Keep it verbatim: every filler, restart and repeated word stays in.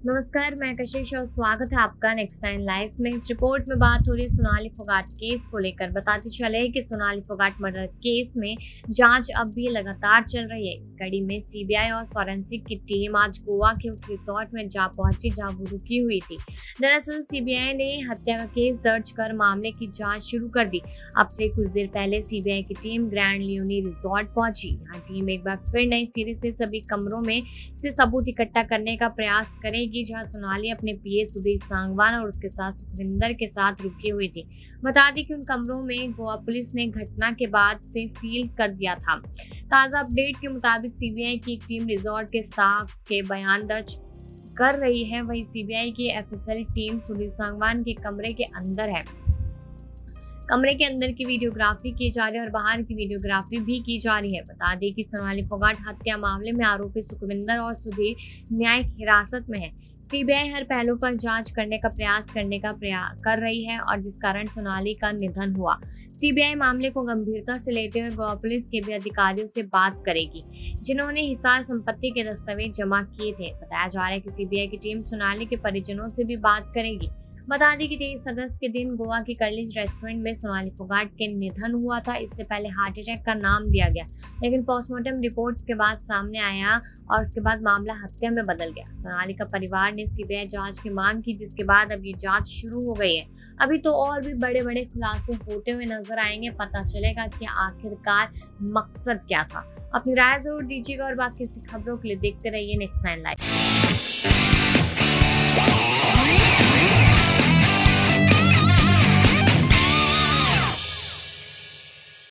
नमस्कार, मैं कशिश और स्वागत है आपका नेक्स्ट टाइम लाइव में। इस रिपोर्ट में बात हो रही है सोनाली फोगाट केस को लेकर। बताते चले कि सोनाली फोगाट मर्डर केस में जांच अब भी लगातार चल रही है। इस कड़ी में सीबीआई और फॉरेंसिक की टीम आज गोवा के उस रिसोर्ट में जा पहुंची जहां वो रुकी हुई थी। दरअसल सीबीआई ने हत्या का केस दर्ज कर मामले की जाँच शुरू कर दी। अब से कुछ देर पहले सीबीआई की टीम ग्रैंड लियोनी रिसोर्ट पहुंची। यहाँ टीम एक बार फिर नई सिरे से सभी कमरों में से सबूत इकट्ठा करने का प्रयास करेगी, जहां सोनाली अपने पीए सुधीर सांगवान और उसके साथ सुखविंदर के साथ रुकी हुई थी। बता दें कि उन कमरों में गोवा पुलिस ने घटना के बाद से सील कर दिया था। ताजा अपडेट के मुताबिक सीबीआई की एक टीम रिजॉर्ट के स्टाफ के बयान दर्ज कर रही है। वहीं सीबीआई की एफएसएल टीम सुधीर सांगवान के कमरे के अंदर है। कमरे के अंदर की वीडियोग्राफी की जा रही है और बाहर की वीडियोग्राफी भी की जा रही है। बता दें कि सोनाली फोगाट हत्या मामले में आरोपी सुखविंदर और सुधीर न्यायिक हिरासत में है। सीबीआई हर पहलू पर जांच करने का प्रयास करने का प्रयास कर रही है और जिस कारण सोनाली का निधन हुआ। सीबीआई मामले को गंभीरता से लेते हुए गोवा पुलिस के भी अधिकारियों से बात करेगी, जिन्होंने हिसार संपत्ति के दस्तावेज जमा किए थे। बताया जा रहा है कि सीबीआई की टीम सोनाली के परिजनों से भी बात करेगी। बता दें कि तेईस अगस्त के दिन गोवा के कर्लिज रेस्टोरेंट में सोनाली फोगाट के निधन हुआ था। इससे पहले हार्ट अटैक का नाम दिया गया, लेकिन पोस्टमार्टम रिपोर्ट के बाद सामने आया और उसके बाद मामला हत्या में बदल गया। सोनाली का परिवार ने सीबीआई जांच की मांग की, जिसके बाद अब ये जांच शुरू हो गई है। अभी तो और भी बड़े बड़े खुलासे होते हुए नजर आएंगे। पता चलेगा कि आखिरकार मकसद क्या था। अपनी राय जरूर दीजिएगा और बाकी खबरों के लिए देखते रहिए नेक्स्ट नाइन लाइव।